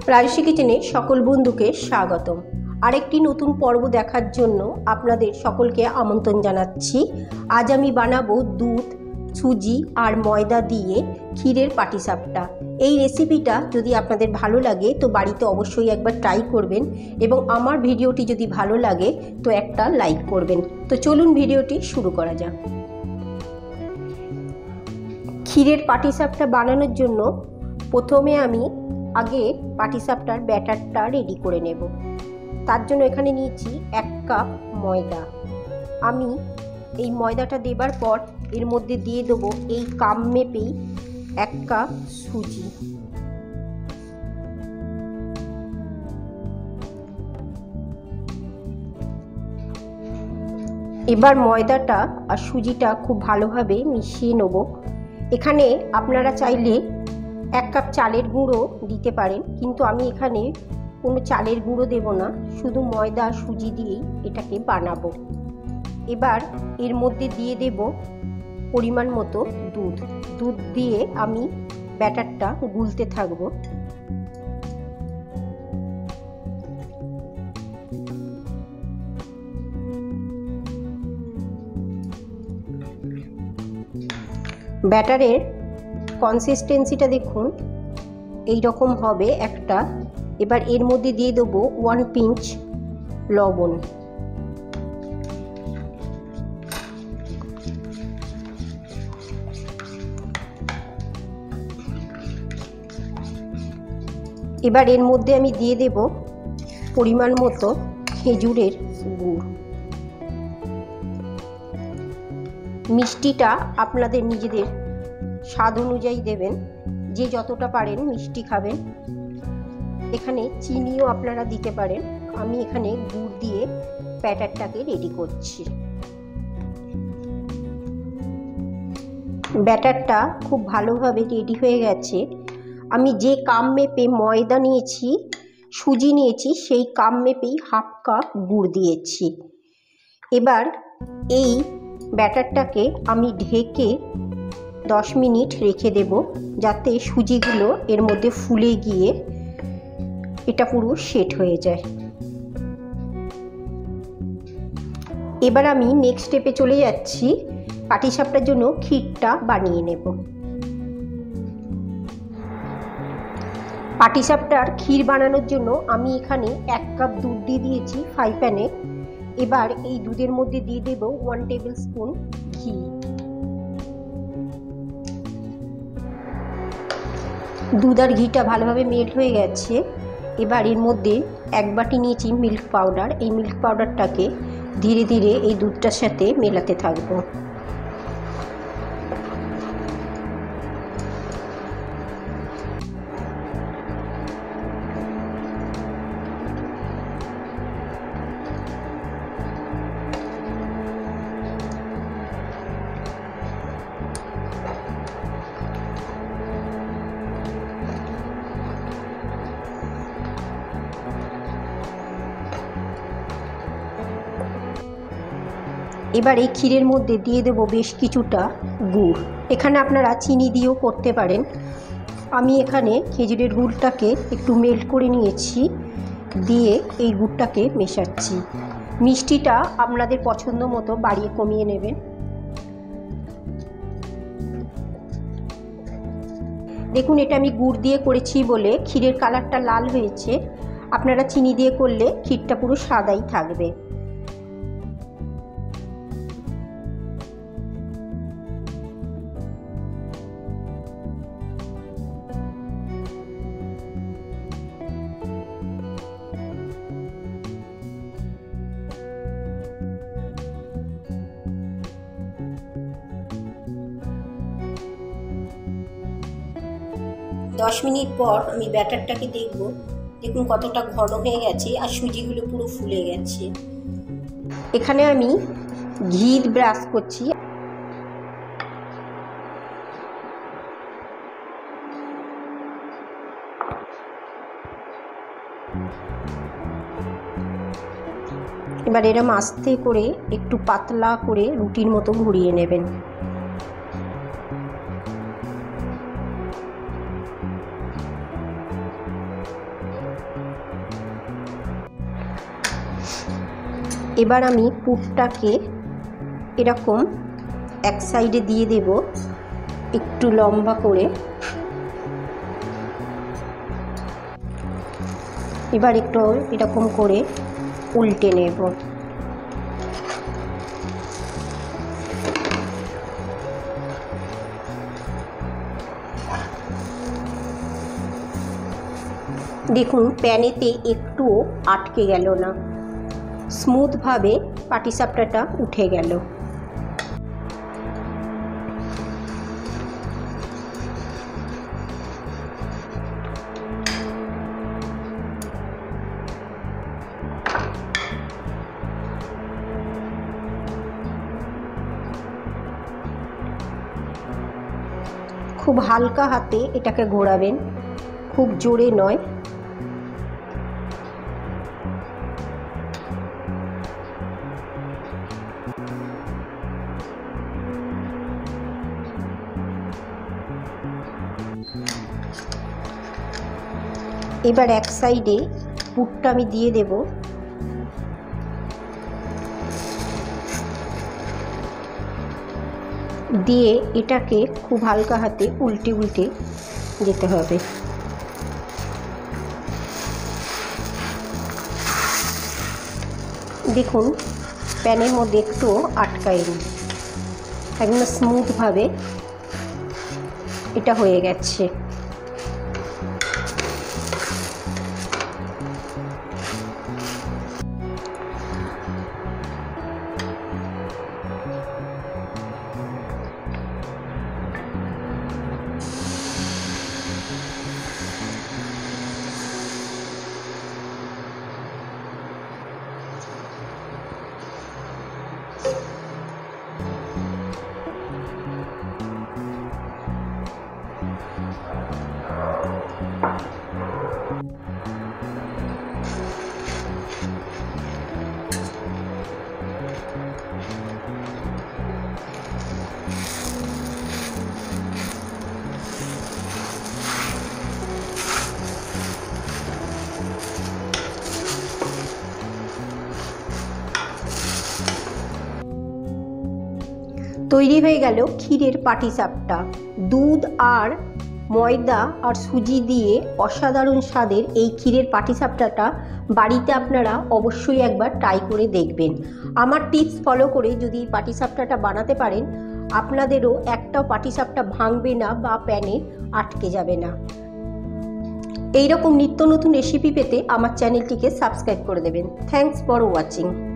রাজশ্রী কিচেনে সকল বন্ধুকে স্বাগতম। আরেকটি নতুন পর্ব দেখার জন্য আপনাদের সকলকে আমন্ত্রণ জানাচ্ছি। আজ আমি বানাবো দুধ, সুজি আর ময়দা দিয়ে ক্ষীরের পাটিসাপটা। এই রেসিপিটা যদি আপনাদের ভালো লাগে তো বাড়িতে অবশ্যই একবার ট্রাই করবেন এবং আমার ভিডিওটি যদি ভালো লাগে তো একটা লাইক করবেন। তো চলুন ভিডিওটি শুরু করা যাক। ক্ষীরের পাটিসাপটা বানানোর জন্য প্রথমে আমি আগে পাটিসাপটার ব্যাটারটা রেডি করে নেব। তার জন্য এখানে নিয়েছি 1 কাপ ময়দা। আমি এই ময়দাটা দেবার পর এর মধ্যে দিয়ে দেবো এই কাপ মেপেই 1 কাপ সুজি। এবার ময়দাটা আর সুজিটা খুব ভালোভাবে মিশিয়ে নেব। এখানে আপনারা চাইলে 1 কাপ চালের গুঁড়ো দিতে পারেন, কিন্তু আমি এখানে কোনো চালের গুঁড়ো দেব না, শুধু ময়দা সুজি দিয়েই এটাকে বানাবো। এবার এর মধ্যে দিয়ে দেব পরিমাণ মতো দুধ দিয়ে আমি ব্যাটারটা গুলতে থাকবো। ব্যাটারের কনসিস্টেন্সিটা দেখুন, এই রকম হবে একটা। এবার এর মধ্যে দিয়ে দেবো 1 পিঞ্চ লবণ। এবার এর মধ্যে আমি দিয়ে দেব পরিমাণ মতো খেজুরের গুড়। মিষ্টিটা আপনাদের নিজেদের স্বাদ অনুযায়ী দেবেন, যে যতটা পারেন মিষ্টি খাবেন। এখানে চিনিও আপনারা দিতে পারেন। আমি এখানে গুড় দিয়ে ব্যাটারটাকে রেডি করছি। ব্যাটারটা খুব ভালোভাবে রেডি হয়ে গেছে। আমি যে কাপ মেপে ময়দা নিয়েছি, সুজি নিয়েছি, সেই কাপ মেপেই 1/2 কাপ গুড় দিয়েছি। এবার এই ব্যাটারটাকে আমি ঢেকে 10 মিনিট রেখে দেব, যাতে সুজিগুলো এর মধ্যে ফুলে গিয়ে এটা পুরো সেট হয়ে যায়। এবার আমি নেক্সট স্টেপে চলে যাচ্ছি। পাটিসাপটার জন্য ক্ষীরটা বানিয়ে নেব। পাটিসাপটার ক্ষীর বানানোর জন্য আমি এখানে 1 কাপ দুধ দিয়ে দিয়েছি ফ্রাই প্যানে। এবার এই দুধের মধ্যে দিয়ে দেব 1 টেবিল স্পুন ঘি। দুধ আর ঘিটা ভালোভাবে মেল্ট হয়ে গেছে। এবার এর মধ্যে 1 বাটি নিয়েছি মিল্ক পাউডার। এই মিল্ক পাউডারটাকে ধীরে ধীরে এই দুধটার সাথে মেলাতে থাকবো। এবার এই ক্ষীরের মধ্যে দিয়ে দেব বেশ কিছুটা গুড়। এখানে আপনারা চিনি দিয়েও করতে পারেন। আমি এখানে খেজুরের গুড়টাকে একটু মেল্ট করে নিয়েছি, দিয়ে এই গুড়টাকে মেশাচ্ছি। মিষ্টিটা আপনাদের পছন্দ মতো বাড়িয়ে কমিয়ে নেবেন। দেখুন, এটা আমি গুড় দিয়ে করেছি বলে ক্ষীরের কালারটা লাল হয়েছে। আপনারা চিনি দিয়ে করলে ক্ষীরটা পুরো সাদাই থাকবে। দশ মিনিট পর আমি ব্যাটারটাকে দেখব। দেখুন কতটা ঘন হয়ে গেছে আর সুজিগুলো পুরো ফুলে গেছে। এখানে আমি ঘি ব্রাশ করছি। এবার এরম আস্তে করে একটু পাতলা করে রুটির মতো ঘুরিয়ে নেবেন। এবার আমি পুরটাকে এরকম এক সাইডে দিয়ে দেব একটু লম্বা করে। এবার একটু এরকম করে উল্টে নেব। দেখুন প্যানেতে একটুও আটকে গেল না, স্মুথভাবে পাটিসাপটাটা উঠে গেল। খুব হালকা হাতে এটাকে ঘোরাবেন, খুব জোরে নয়। এবার এক সাইডে পুরটা আমি দিয়ে দেব। দিয়ে এটাকে খুব হালকা হাতে উল্টে উল্টে যেতে হবে। দেখুন প্যানের মধ্যে একটুও আটকায়নি, একদম স্মুথভাবে এটা হয়ে গেছে। তৈরি হয়ে গেল ক্ষীরের পাটিসাপটা। দুধ আর ময়দা আর সুজি দিয়ে অসাধারণ স্বাদের এই ক্ষীরের পাটিসাপটাটা বাড়িতে আপনারা অবশ্যই একবার ট্রাই করে দেখবেন। আমার টিপস ফলো করে যদি এই পাটিসাপটাটা বানাতে পারেন, আপনাদেরও একটাও পাটিসাপটা ভাঙবে না বা প্যানে আটকে যাবে না। এইরকম নিত্য নতুন রেসিপি পেতে আমার চ্যানেলটিকে সাবস্ক্রাইব করে দেবেন। Thanks for watching.